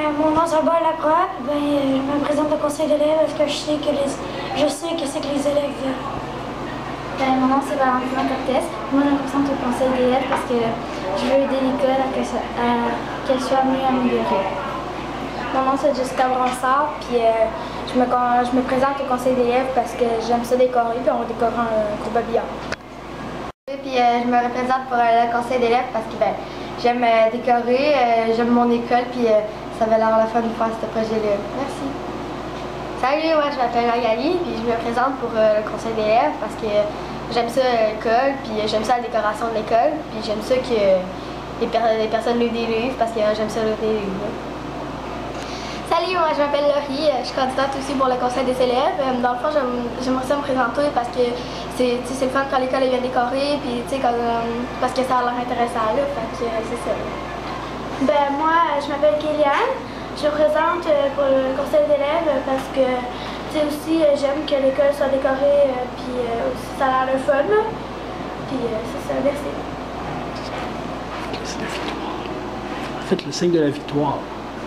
Mon nom c'est Albert Lacroix. Je me présente au conseil d'élèves parce que je sais que c'est que les élèves veulent. Mon nom c'est Valentina Cortès. Moi je me présente au conseil d'élèves parce que je veux aider l'école à qu'elle soit mieux améliorée. Mon nom c'est Jessica Bransard, puis je me présente au conseil d'élèves parce que j'aime ça décorer, puis on décore un groupe habillard. Puis je me représente pour le conseil d'élèves parce que j'aime décorer, j'aime mon école, puis ça va l'air la fun de faire ce projet-là. Merci. Salut, moi je m'appelle Magali, puis je me présente pour le conseil d'élèves parce que j'aime ça l'école, puis j'aime ça la décoration de l'école, puis j'aime ça que les personnes lisent des livres parce que j'aime ça lire des livres. Salut, moi je m'appelle Laurie, je suis candidate aussi pour le conseil des élèves. Dans le fond, j'aimerais ça me présenter parce que c'est le fun quand l'école est bien décorée, puis parce que ça a l'air intéressant là, fait que c'est ça. Moi, je m'appelle Kéliane. Je me présente pour le conseil d'élèves parce que aussi j'aime que l'école soit décorée, puis aussi ça a l'air le fun. Puis c'est ça, merci. C'est la victoire. Faites le signe de la victoire.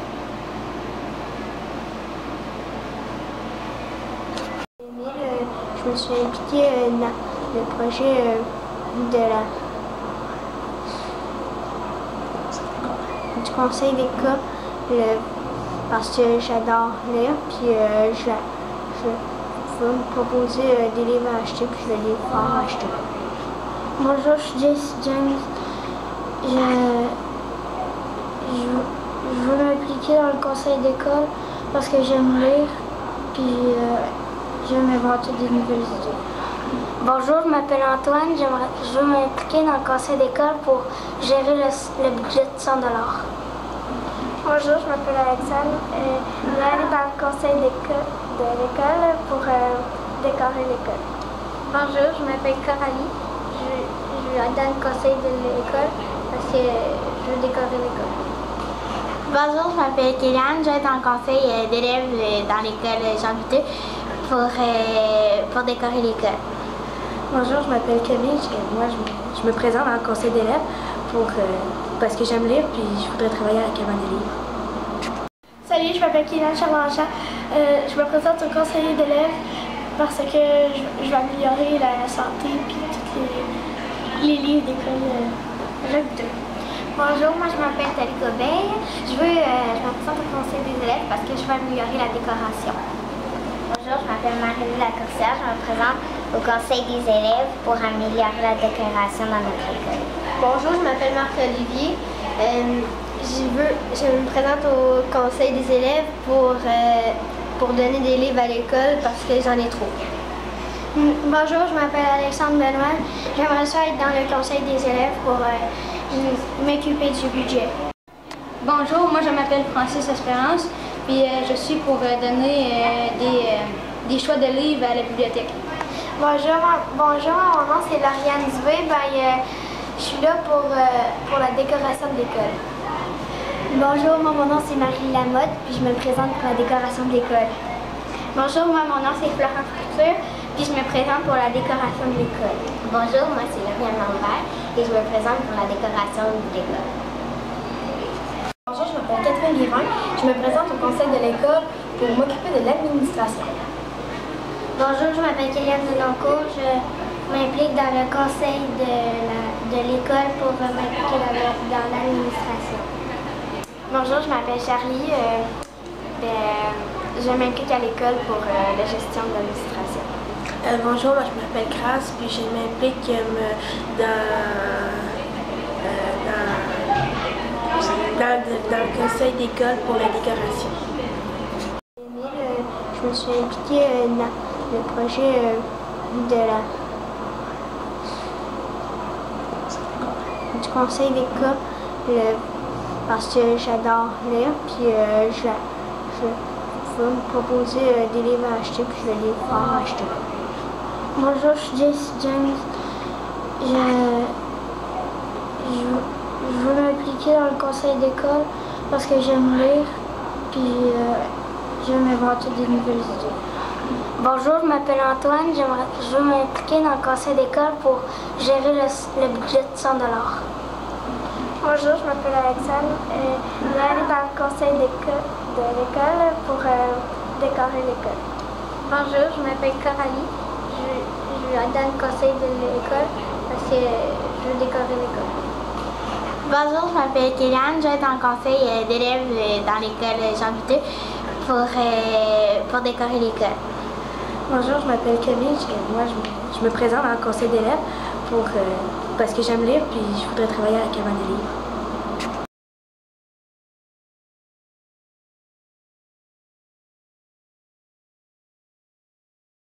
Je me suis impliquée dans le projet du conseil d'école parce que j'adore lire, puis je vais me proposer des livres à acheter, puis je vais les faire acheter. Bonjour, je suis Jessie James. Je veux m'impliquer dans le conseil d'école parce que j'aime lire, puis j'aime inventer des nouvelles idées. Bonjour, je m'appelle Antoine. Je veux m'impliquer dans le conseil d'école pour gérer le budget de 100 $. Bonjour, je m'appelle Alexandre. Je vais aller dans le conseil de l'école pour décorer l'école. Bonjour, je m'appelle Coralie. Je vais aller dans le conseil de l'école parce que je veux décorer l'école. Bonjour, je m'appelle Kéliane. Je vais être dans le conseil d'élèves dans l'école Jean Viteux pour décorer l'école. Bonjour, je m'appelle Camille. Moi, je me présente dans le conseil d'élèves parce que j'aime lire puis je voudrais travailler à la cabane de livres. Salut, je m'appelle Kéliane Charles-Anchamp. Je me présente au conseil d'élèves parce que je vais améliorer la santé puis tous les livres d'école Jacques II. Bonjour, moi je m'appelle Thalie Gobeil. Je me présente au conseil des élèves parce que je veux améliorer la décoration. Bonjour, je m'appelle Marie-Louise Lacourcière. Je me présente au conseil des élèves pour améliorer la décoration dans notre école. Bonjour, je m'appelle Marc-Olivier. Je me présente au conseil des élèves pour donner des livres à l'école parce que j'en ai trop. Bonjour, je m'appelle Alexandre Benoît. J'aimerais ça être dans le conseil des élèves pour m'occuper du budget. Bonjour, moi je m'appelle Francis Espérance, puis je suis pour donner des choix de livres à la bibliothèque. Bonjour, mon nom c'est Lauriane Dubé. Je suis là pour la décoration de l'école. Bonjour, mon nom c'est Marie Lamotte, puis je me présente pour la décoration de l'école. Bonjour, mon nom c'est Florence Couture, puis je me présente pour la décoration de l'école. Bonjour, moi c'est Lauriane Lambert et je me présente pour la décoration de l'école. Bonjour, je m'appelle Catherine Guérin. Je me présente au conseil de l'école pour m'occuper de l'administration. Bonjour, je m'appelle Kéliane Deloncourt. Je m'implique dans le conseil de l'école pour m'impliquer dans l'administration. Bonjour, je m'appelle Charlie. Je m'implique à l'école pour la gestion de l'administration. Bonjour, moi, je m'appelle Grace, puis je m'implique dans le conseil d'école pour la décoration. Je me suis impliquée dans le projet du conseil d'école parce que j'adore lire, puis je vais me proposer des livres à acheter, puis je vais les faire acheter. Bonjour, je suis Jessie James. Je veux m'impliquer dans le conseil d'école parce que j'aime lire, puis j'aime inventer des nouvelles idées. Bonjour, je m'appelle Antoine. Je veux m'impliquer dans le conseil d'école pour gérer le budget de 100 $. Bonjour, je m'appelle Alexandre. Je vais aller dans le conseil de l'école pour décorer l'école. Bonjour, je m'appelle Coralie. Je vais aller dans le conseil de l'école parce que je veux décorer l'école. Bonjour, je m'appelle Kéliane. Je vais être en conseil d'élèves dans l'école Jean Viteux pour décorer l'école. Bonjour, je m'appelle Camille. Moi, je me présente dans le conseil d'élèves parce que j'aime lire puis je voudrais travailler à la cabane des livres.